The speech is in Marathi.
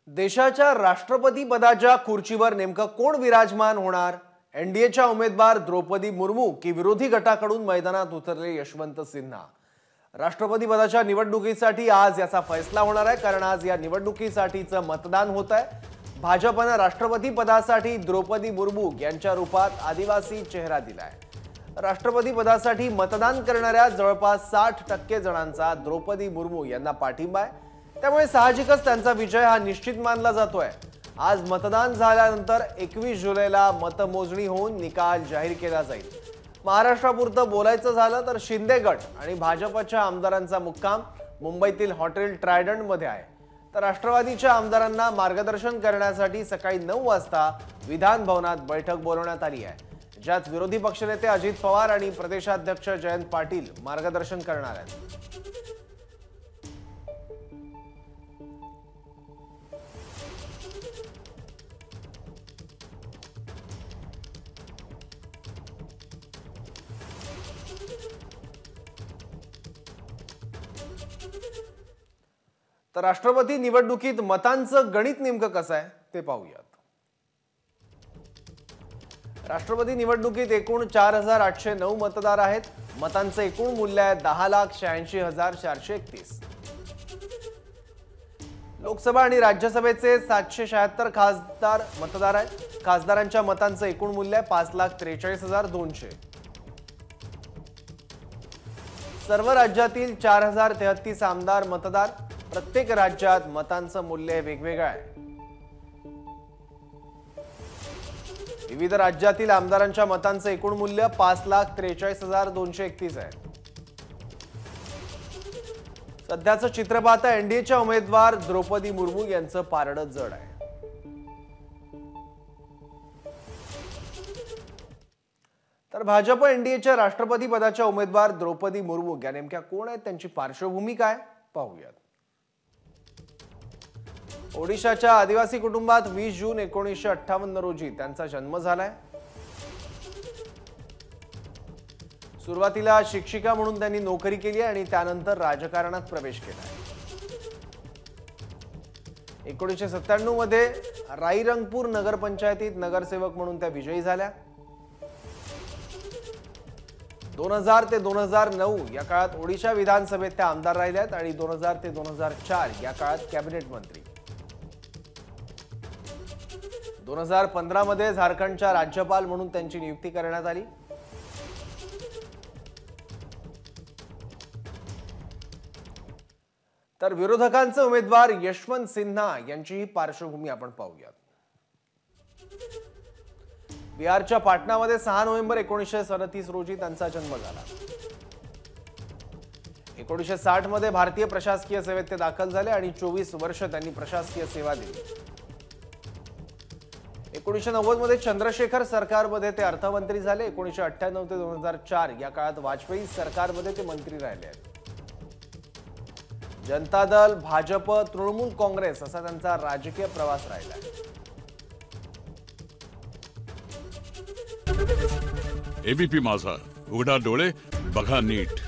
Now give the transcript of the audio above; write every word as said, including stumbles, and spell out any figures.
देशाच्या राष्ट्रपती पदाच्या खुर्चीवर नेमकं कोण विराजमान होणार? एनडीएच्या उमेदवार द्रौपदी मुर्मू की विरोधी गटाकडून मैदानात उतरले यशवंत सिन्हा? राष्ट्रपती पदाच्या निवडणुकीसाठी आज याचा फैसला होणार आहे, कारण आज या निवडणुकीसाठीचं मतदान होत आहे। भाजपने राष्ट्रपती पदासाठी द्रौपदी मुर्मू यांच्या रूपात आदिवासी चेहरा दिलाय। राष्ट्रपती पदासाठी मतदान करणाऱ्या जवळपास साठ टक्के जणांचा द्रौपदी मुर्मू यांना पाठिंबा आहे, त्यामुळे साहजिकच त्यांचा विजय हा निश्चित मानला जातोय। आज मतदान झाल्यानंतर एकवीस जुलैला मतमोजणी होऊन निकाल जाहीर केला जाईल। महाराष्ट्रापुरतं बोलायचं झालं तर शिंदे गट आणि भाजपच्या आमदारांचा मुक्काम मुंबईतील हॉटेल ट्रायडंट मध्ये आहे, तर राष्ट्रवादीच्या आमदारांना मार्गदर्शन करण्यासाठी सकाळी नऊ वाजता विधान भवनात बैठक बोलवण्यात आली आहे, ज्यात विरोधी पक्षनेते अजित पवार आणि प्रदेशाध्यक्ष जयंत पाटील मार्गदर्शन करणार आहेत। तर राष्ट्रपती निवडणुकीत मतांचं गणित नेमकं कसं आहे ते पाहूयात। राष्ट्रपती निवडणुकीत एकूण चार हजार आठशे नऊ मतदार आहेत। मतांचं एकूण मूल्य आहे दहा लाख शहाऐंशी हजार चारशे एकतीस। लोकसभा आणि राज्यसभेचे सातशे शहात्तर खासदार मतदार आहेत। खासदारांच्या मतांचं एकूण मूल्य आहे पाच लाख त्रेचाळीस हजार दोनशे। सर्व राज्यातील चार हजार तेहतीस आमदार मतदार। प्रत्येक राज्यात मतांचं मूल्य वेगवेगळं आहे। विविध राज्यातील आमदारांच्या मतांचं एकूण मूल्य पाच लाख त्रेचाळीस हजार दोनशे एकतीस आहे। सध्याचं चित्र पाहता एनडीएच्या उमेदवार द्रौपदी मुर्मू यांचं पारडं जड आहे। तर भाजप एनडीएच्या राष्ट्रपती पदाच्या उमेदवार द्रौपदी मुर्मू या नेमक्या कोण आहेत, त्यांची पार्श्वभूमी काय पाहूयात। ओडिशाच्या आदिवासी कुटुंबात वीस जून एकोणीसशे अठ्ठावन्न रोजी त्यांचा जन्म झालाय। सुरुवातीला शिक्षिका म्हणून त्यांनी नोकरी केली आणि त्यानंतर राजकारणात प्रवेश केला। एकोणीसशे सत्त्याण्णव मध्ये राईरंगपूर नगरपंचायतीत नगरसेवक म्हणून त्या विजयी झाल्या। दोन हजार ते दोन हजार नऊ या काळात ओडिशा विधानसभेत त्या आमदार राहिल्यात आणि दोन हजार ते दोन हजार चार या काळात कॅबिनेट मंत्री। दोन हजार पंधरा मध्ये झारखंडच्या राज्यपाल म्हणून त्यांची नियुक्ती करण्यात आली। तर विरोधकांचे उमेदवार यशवंत सिन्हा यांची पार्श्वभूमी आपण पाहूयात। बिहारच्या पाटणामध्ये सहा नोव्हेंबर एकोणीसशे सदतीस रोजी त्यांचा जन्म झाला। एकोणीसशे साठ मध्ये भारतीय प्रशासकीय सेवेत ते दाखल झाले आणि चोवीस वर्ष त्यांनी प्रशासकीय सेवा दिली। एकोणीसशे नव्वद मध्ये चंद्रशेखर सरकारमध्ये ते अर्थमंत्री झाले। एकोणीसशे अठ्ठ्याण्णव ते दोन हजार चार या काळात वाजपेयी सरकारमध्ये ते मंत्री राहिले आहेत। जनता दल, भाजप, तृणमूल काँग्रेस असा त्यांचा राजकीय प्रवास राहिला आहे। एबीपी माझा, उघडा डोळे बघा नीट।